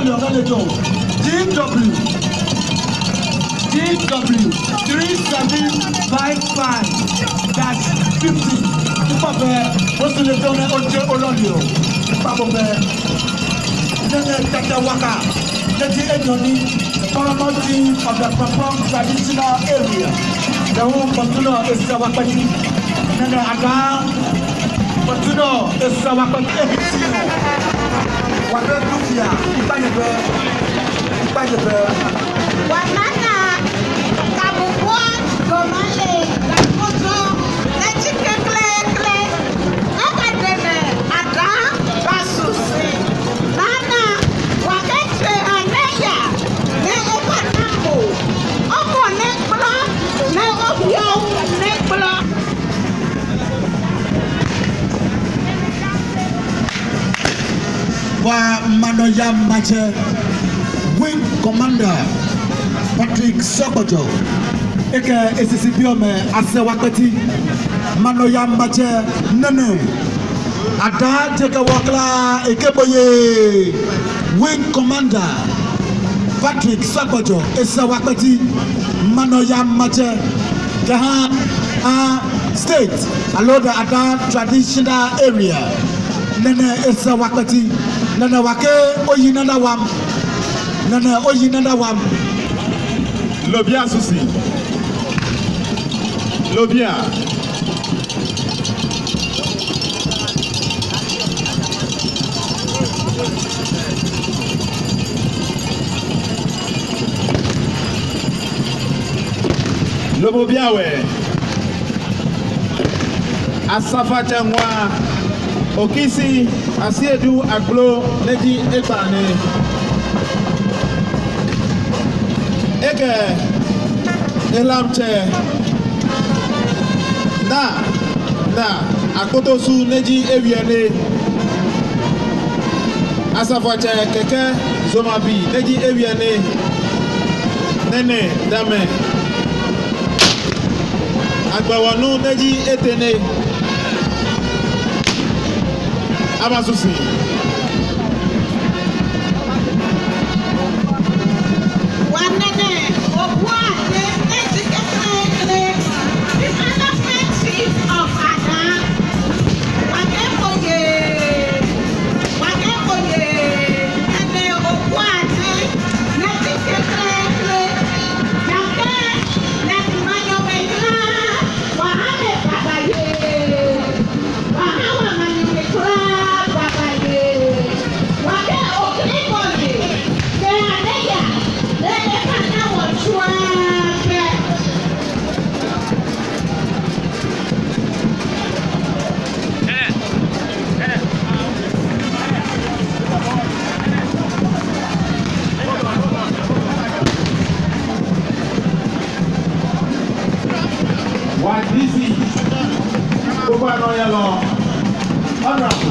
DW 3755. That's 50. Papa, what's the donor on Ololio? Papa, Tata Waka, Tati Edoni, the paramount king of the Papam traditional area. The home Patuno is Sawapati, Nana Aga, Patuno is Sawapati Ebitino. Asafotufiam, Wanana, Kabuwa, Gomale, Kabuto, Nechikekle, Akademe, Ada, Basusi, Nana, Wakete, Aneya, Ne Okanako, Omo Nekbla, Ne Opio, Nekbla. Wa Manoya Mache, Wing Commander Patrick Sokoto, Eke S.K.M Asafotufiam, Manoya Mache Nene, Ada Teka Wakla Ekeboye, Wing Commander Patrick Sokoto, Asafotufiam, Manoya Mache, Gaha State, Aloda Ada traditional area. Nana Asafotufiam, Nana Wake Oyinana Wam, Nana Oyinana Wam. Lobia Susi. Lobia. Lobobiawe. Asafotufiam Okisi Asiedu Aglo Neji Ekane Eke Elamche Na Akotosu Neji Eviane Asafotufiam Keke Zomabi Neji Eviane Nene Dame Agbawanu Neji Etene Abasusi. What this is? Over no yellow.